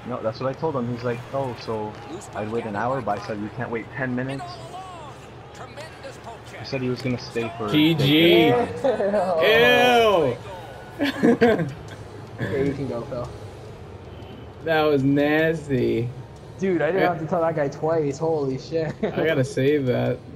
No, that's what I told him. He's like, oh, so I'd wait an hour, but I said you can't wait 10 minutes. He said he was gonna stay for GG. Ew. Yeah, you can go, Phil. That was nasty. Dude, I didn't have to tell that guy twice. Holy shit. I gotta save that.